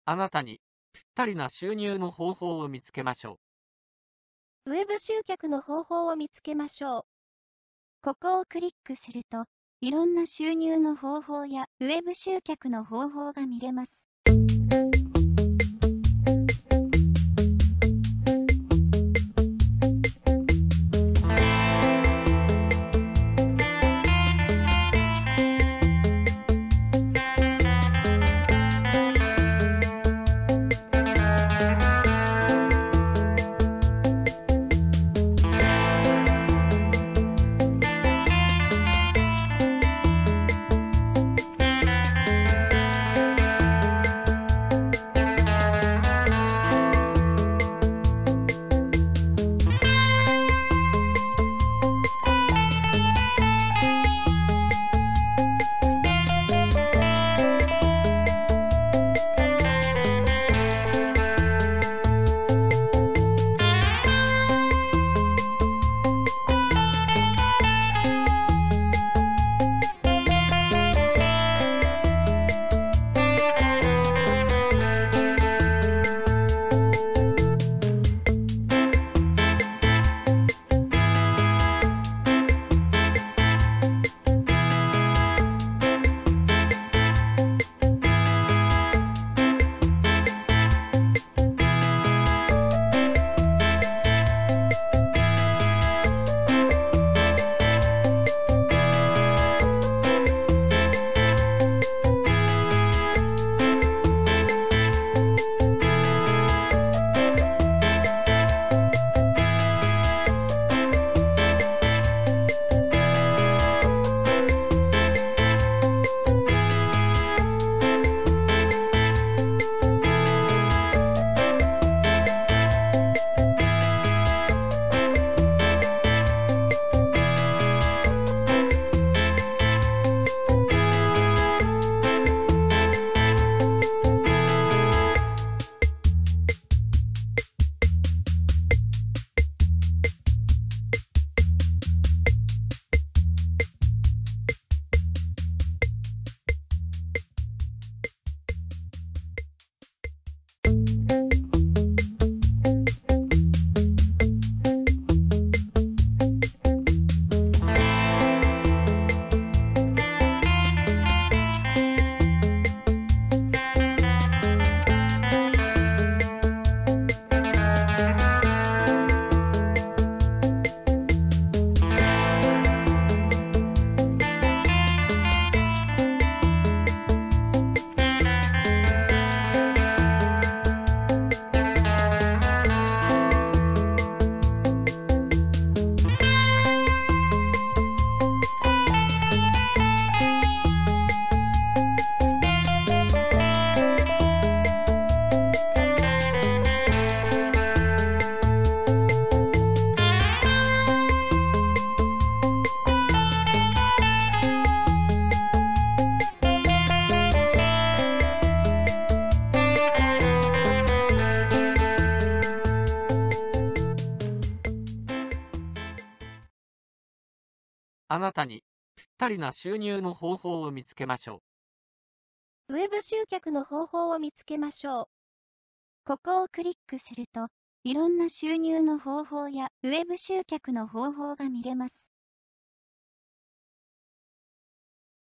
あなたにぴったりな収入の方法を見つけましょウェブ集客の方法を見つけましょう。ここをクリックすると、いろんな収入の方法やウェブ集客の方法が見れます。 あなたにぴったりな収入の方法を見つけましょウェブ集客の方法を見つけましょう。ここをクリックすると、いろんな収入の方法やウェブ集客の方法が見れます。